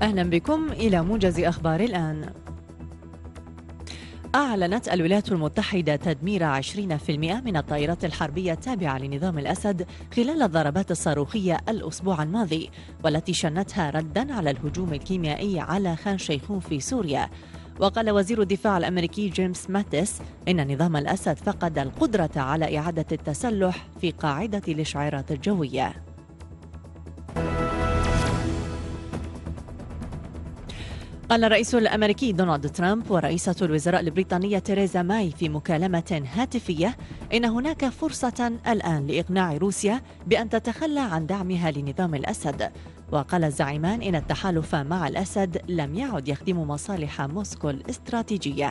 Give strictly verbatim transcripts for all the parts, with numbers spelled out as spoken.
أهلا بكم إلى موجز أخبار الآن. أعلنت الولايات المتحدة تدمير عشرين بالمئة من الطائرات الحربية التابعة لنظام الأسد خلال الضربات الصاروخية الأسبوع الماضي، والتي شنتها ردا على الهجوم الكيميائي على خان شيخون في سوريا. وقال وزير الدفاع الأمريكي جيمس ماتيس إن نظام الأسد فقد القدرة على إعادة التسلح في قاعدة الإشعارات الجوية. قال الرئيس الأمريكي دونالد ترامب ورئيسة الوزراء البريطانية تيريزا ماي في مكالمة هاتفية إن هناك فرصة الآن لإقناع روسيا بأن تتخلى عن دعمها لنظام الأسد. وقال الزعيمان إن التحالف مع الأسد لم يعد يخدم مصالح موسكو الاستراتيجية.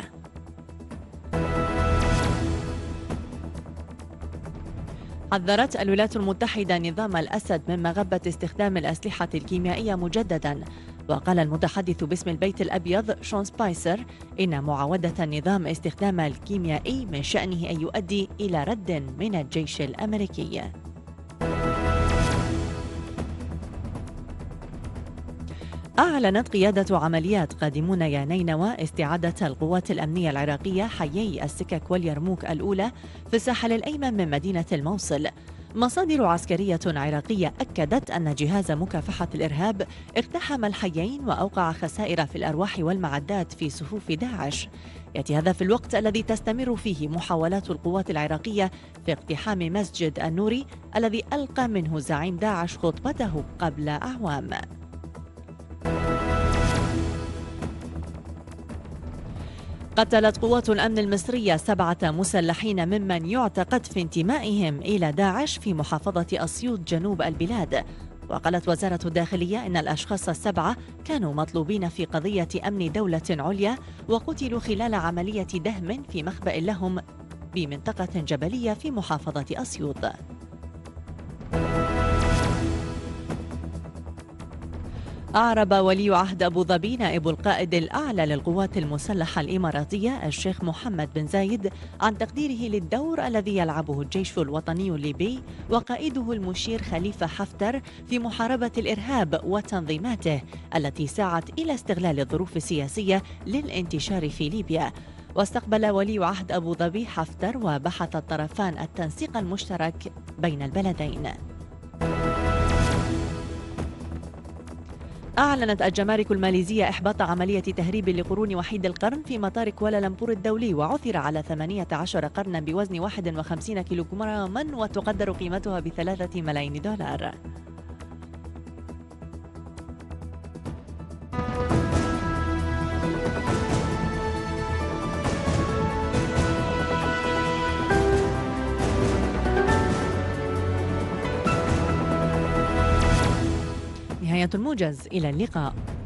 حذرت الولايات المتحدة نظام الأسد من مغبة استخدام الأسلحة الكيميائية مجددا. وقال المتحدث باسم البيت الأبيض شون سبايسر إن معاودة النظام استخدام الكيميائي من شأنه أن يؤدي إلى رد من الجيش الأمريكي. أعلنت قيادة عمليات قادمون يا نينوى استعادة القوات الأمنية العراقية حيي السكك واليرموك الأولى في الساحل الأيمن من مدينة الموصل. مصادر عسكرية عراقية أكدت أن جهاز مكافحة الإرهاب اقتحم الحيين وأوقع خسائر في الأرواح والمعدات في صفوف داعش. يأتي هذا في الوقت الذي تستمر فيه محاولات القوات العراقية في اقتحام مسجد النوري الذي ألقى منه زعيم داعش خطبته قبل أعوام. قتلت قوات الأمن المصرية سبعة مسلحين ممن يعتقد في انتمائهم إلى داعش في محافظة أسيوط جنوب البلاد. وقالت وزارة الداخلية إن الأشخاص السبعة كانوا مطلوبين في قضية أمن دولة عليا وقتلوا خلال عملية دهم في مخبأ لهم بمنطقة جبلية في محافظة أسيوط. أعرب ولي عهد أبو ظبي نائب القائد الأعلى للقوات المسلحة الإماراتية الشيخ محمد بن زايد عن تقديره للدور الذي يلعبه الجيش الوطني الليبي وقائده المشير خليفة حفتر في محاربة الإرهاب وتنظيماته التي سعت إلى استغلال الظروف السياسية للانتشار في ليبيا. واستقبل ولي عهد أبو ظبي حفتر وبحث الطرفان التنسيق المشترك بين البلدين. أعلنت الجمارك الماليزية إحباط عملية تهريب لقرون وحيد القرن في مطار كوالالمبور الدولي، وعثر على ثمانية عشر قرنا بوزن واحد وخمسين كيلوغراما وتقدر قيمتها بثلاثة ملايين دولار. نهاية الموجز، إلى اللقاء.